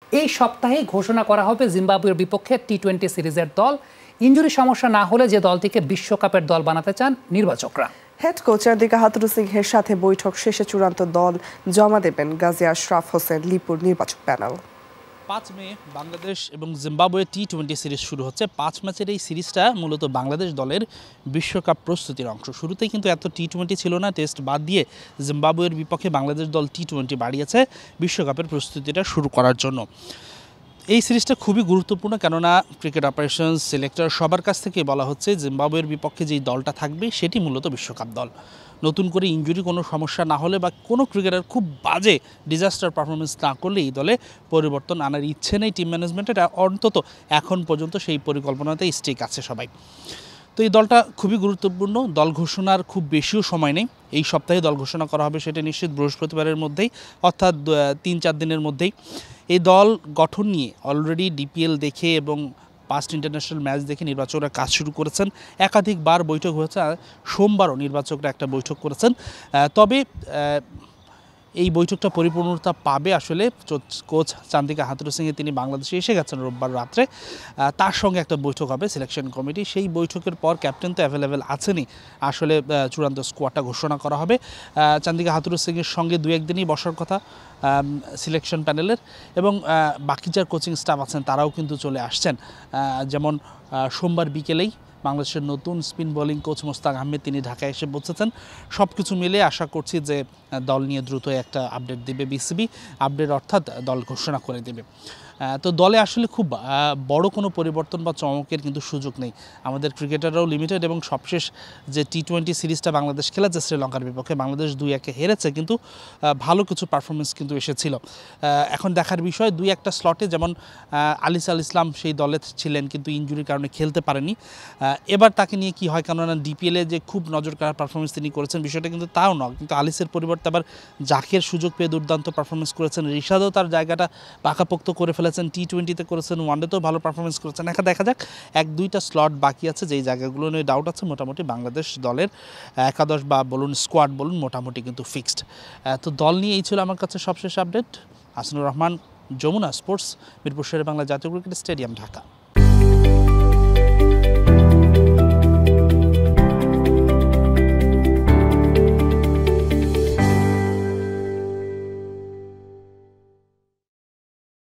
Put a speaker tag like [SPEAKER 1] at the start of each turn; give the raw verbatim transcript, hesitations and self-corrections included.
[SPEAKER 1] এই সপ্তাহে ঘোষণা করা হবে জিম্বাবুয়ের বিপক্ষে টি টোয়েন্টি সিরিজের দল। ইনজুরি সমস্যা না হলে যে দলটিকে বিশ্বকাপের দল বানাতে চান নির্বাচকরা।
[SPEAKER 2] হেড কোচ চান্দিকা হাথুরু সিংহের সাথে বৈঠক শেষে চূড়ান্ত দল জমা দেবেন গাজী আশরাফ হোসেন লিপুর নির্বাচক প্যানেল।
[SPEAKER 3] পাঁচ মে বাংলাদেশ এবং জিম্বাবুয়ে টি টোয়েন্টি সিরিজ শুরু হচ্ছে। পাঁচ ম্যাচের এই সিরিজটা মূলত বাংলাদেশ দলের বিশ্বকাপ প্রস্তুতির অংশ। শুরুতেই কিন্তু এত টি টোয়েন্টি ছিল না, টেস্ট বাদ দিয়ে জিম্বাবুয়ের বিপক্ষে বাংলাদেশ দল টি টোয়েন্টি বাড়িয়েছে বিশ্বকাপের প্রস্তুতিটা শুরু করার জন্য। এই সিরিজটা খুবই গুরুত্বপূর্ণ, কেননা ক্রিকেট অপারেশনস সিলেক্টর সবার কাছ থেকে বলা হচ্ছে জিম্বাবুয়ের বিপক্ষে যেই দলটা থাকবে সেটি মূলত বিশ্বকাপ দল। নতুন করে ইনজুরি কোনো সমস্যা না হলে বা কোনো ক্রিকেটার খুব বাজে ডিজাস্টার পারফরমেন্স না করলে এই দলে পরিবর্তন আনার ইচ্ছে নেই টিম ম্যানেজমেন্টের, অন্তত এখন পর্যন্ত সেই পরিকল্পনাতেই স্টিক আছে সবাই। তো এই দলটা খুবই গুরুত্বপূর্ণ। দল ঘোষণার খুব বেশিও সময় নেই, এই সপ্তাহে দল ঘোষণা করা হবে সেটা নিশ্চিত বৃহস্পতিবারের মধ্যেই, অর্থাৎ তিন চার দিনের মধ্যেই। এই দল গঠন নিয়ে অলরেডি ডিপিএল দেখে এবং পাস্ট ইন্টারন্যাশনাল ম্যাচ দেখে নির্বাচকরা কাজ শুরু করেছেন। একাধিকবার বৈঠক হয়েছে, সোমবারও নির্বাচকরা একটা বৈঠক করেছেন। তবে এই বৈঠকটা পরিপূর্ণতা পাবে আসলে কোচ চান্দিকা হাথুরু সিংহে তিনি বাংলাদেশে এসে গেছেন রোববার রাত্রে। তার সঙ্গে একটা বৈঠক হবে সিলেকশন কমিটি। সেই বৈঠকের পর ক্যাপ্টেন তো অ্যাভেলেবেল আছেনই, আসলে চূড়ান্ত স্কোয়াডটা ঘোষণা করা হবে। চান্দিকা হাথুরু সিংয়ের সঙ্গে দু একদিনই বসার কথা সিলেকশন প্যানেলের, এবং বাকি যার কোচিং স্টাফ আছেন তারাও কিন্তু চলে আসছেন। যেমন সোমবার বিকেলেই বাংলাদেশের নতুন spin bowling coach Mushtaq Ahmed তিনি ঢাকায় এসে পৌঁছেছেন। সব কিছু মিলে আশা করছি যে দল নিয়ে দ্রুত একটা আপডেট দেবে বিসিবি। আপডেট অর্থাৎ দল ঘোষণা করে দেবে। তো দলে আসলে খুব বড় কোনো পরিবর্তন বা চমকের কিন্তু সুযোগ নেই। আমাদের ক্রিকেটাররাও লিমিটেড, এবং সবশেষ যে টি টোয়েন্টি সিরিজটা বাংলাদেশ খেলেছে শ্রীলঙ্কার বিপক্ষে, বাংলাদেশ দুই একে হেরেছে, কিন্তু ভালো কিছু পারফরমেন্স কিন্তু এসেছিল। এখন দেখার বিষয় দুই একটা স্লটে, যেমন আলিস আল ইসলাম সেই দলে ছিলেন কিন্তু ইনজুরির কারণে খেলতে পারেনি। এবার তাকে নিয়ে কি হয়, কেননা ডিপিএলে যে খুব নজর কাড়া পারফরমেন্স তিনি করেছেন বিষয়টা কিন্তু তাও নয়, কিন্তু আলিসের পরিবর্তে আবার জাকের সুযোগ পেয়ে দুর্দান্ত পারফরমেন্স করেছেন। রিশাদও তার জায়গাটা পাকাপোক্ত করে ফেলেছেন, টি টোয়েন্টিতে করেছেন, ওয়ানডেতেও ভালো পারফরমেন্স করেছেন। এখন দেখা যাক, এক দুইটা স্লট বাকি আছে যেই জায়গাগুলো নিয়ে ডাউট আছে। মোটামুটি বাংলাদেশ দলের একাদশ বা বলুন স্কোয়াড বলুন মোটামুটি কিন্তু ফিক্সড। তো দল নিয়ে এই ছিল আমার কাছে সবশেষ আপডেট। হাসানুর রহমান, যমুনা স্পোর্টস, মিরপুর শেরে বাংলা জাতীয় ক্রিকেট স্টেডিয়াম, ঢাকা।